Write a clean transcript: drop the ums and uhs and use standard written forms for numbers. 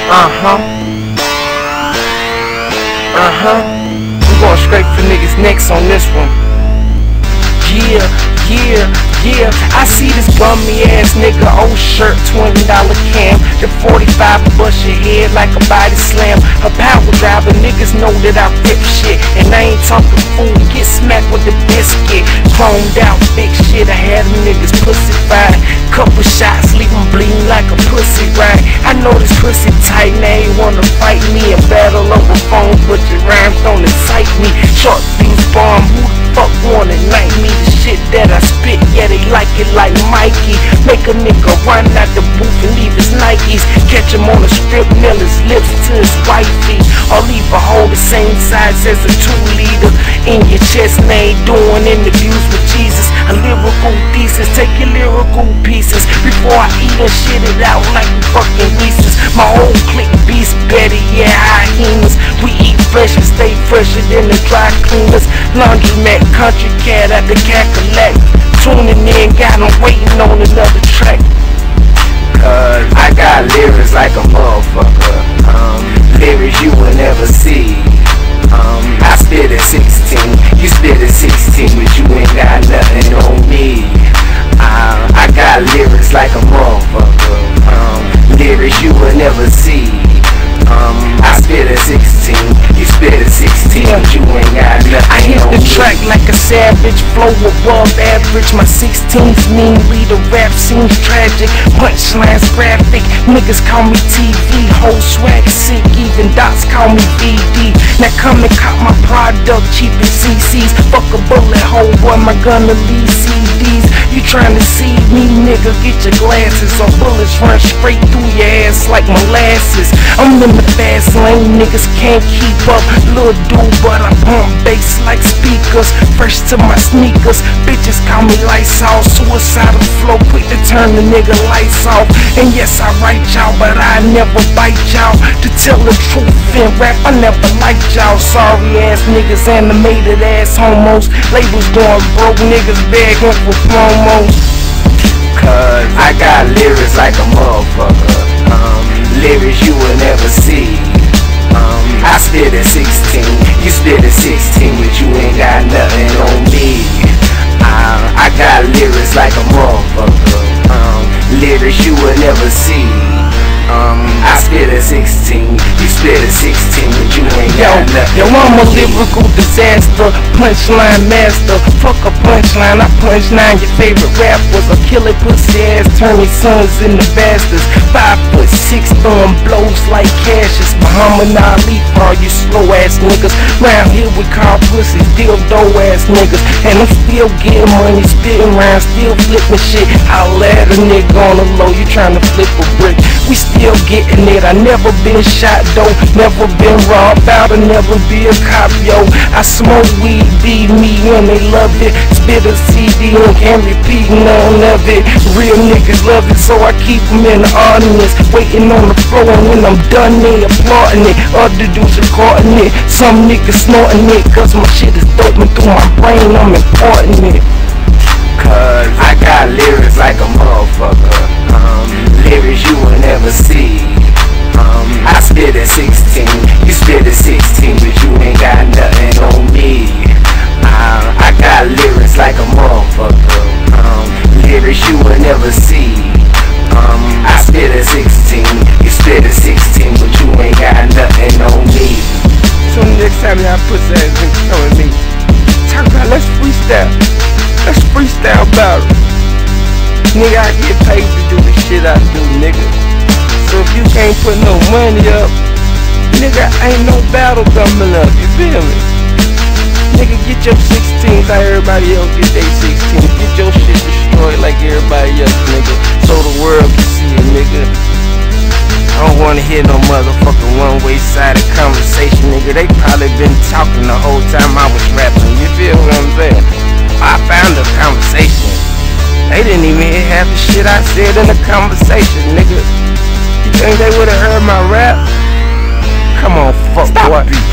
We going straight for niggas next on this one. Yeah, I see this bummy ass nigga, old shirt, $20 cam, the 45 bust your head like a body slam. A power driver, niggas know that I rip shit, and I ain't talking fool, get smacked with the biscuit. Chromed out, big shit, I had them niggas pussy fine. Couple shots, leave them bleeding like a pussy ride. I know this pussy tight, now they wanna fight me and battle over phone, but your rhymes don't excite me. Short fuse bomb, who the fuck wanna night me? The shit that I spit, yeah, they like it like Mikey. Make a nigga run out the booth and leave his Nikes. Catch him on the strip, nail his lips to his wifey, or leave a hole the same size as a 2-liter in your chest. Now ain't doing interviews with Jesus. A lyrical thesis, take your lyrical pieces before I eat and shit it out like fucking Reese's. My whole clique beast better, yeah, hyenas. We eat fresh and stay fresher than the dry cleaners. Laundromat, country cat at the Cackalack. Tuning in, got them waiting on another track. Cause I got lyrics like a motherfucker. Lyrics you will never see. I spit at 16, you spit at 16, but you ain't got nothing on me. I got lyrics like a motherfucker. Lyrics you will never see. I spit at 16, you spit at 16, but you ain't got nothing. I hit the track like a savage, flow above average. My 16's mean, read the rap seems tragic. Punchlines graphic, niggas call me TV. Whole swag sick, even dots call me VD. Now come and cop my product, cheap as CC's. Fuck a bullet hole, boy, my gunna leave CDs. You tryna see me, nigga, get your glasses, or bullets run straight through your ass like molasses. I'm in the fast lane, niggas can't keep up. Little dude, but I pump bass like speakers. Fresh to my sneakers, bitches call me lights off. Suicidal flow, quick to turn the nigga lights off. And yes, I write y'all, but I never bite y'all. To tell the truth in rap, I never liked y'all. Sorry ass niggas, animated ass homos. Labels going broke, niggas begging for promos. Cause I got lyrics like a motherfucker. Lyrics you will never see. I spit at 16, you spit at 16, but you ain't got nothing on me. I got lyrics like a motherfucker. Lyrics you will never see. I spit at 16, you spit at 16, but you ain't got nothing. Yo, I'm a lyrical disaster, punchline master. Fuck a punchline, I punchline your favorite rappers. A killer pussy ass, turn your sons into bastards. 5'6", throwing blows like Cassius. Muhammad Ali for all you slow ass niggas. Round here we call pussies dildo ass niggas. And I'm still getting money, spitting round, still flipping shit. I'll let a nigga on the low, you tryna flip a brick. We still getting it, I never been shot though, never been robbed out, or never be a cop, yo. I smoke weed, be me when they love it. Spit a CD and can't repeat none of it. Real niggas love it, so I keep them in the audience, waiting on the floor, and when I'm done they applauding it. Other dudes recording it, some niggas snorting it, cause my shit is doping through my brain, I'm importing it. Cause I got lyrics like a motherfucker. Lyrics you will never see. I spit at 16, you spit at 16, but you ain't got nothing on me. I got lyrics like a motherfucker. Lyrics you will never see. I spit at 16, you spit at 16, but you ain't got nothing on me. So next time y'all put that in, come with me. Talk about, let's freestyle. Let's freestyle about it. Nigga, I get paid to do the shit I do, nigga. So if you can't put no money up, nigga, ain't no battle coming up, you feel me? Nigga, get your 16s like everybody else get their 16s. Get your shit destroyed like everybody else, nigga, so the world can see it, nigga. I don't wanna hear no motherfucking one-way sided conversation, nigga. They probably been talking the whole time I was rapping, you feel what I'm saying? I found a conversation. They didn't even hear half the shit I said in the conversation, nigga. You think they would've heard my rap? Come on, fuck boy.